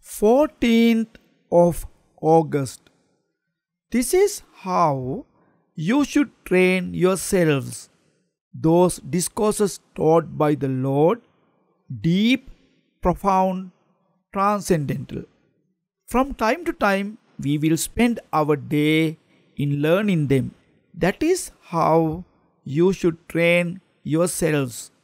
14th of August. This is how you should train yourselves. Those discourses taught by the Lord, deep, profound, transcendental. From time to time, we will spend our day in learning them. That is how you should train yourselves.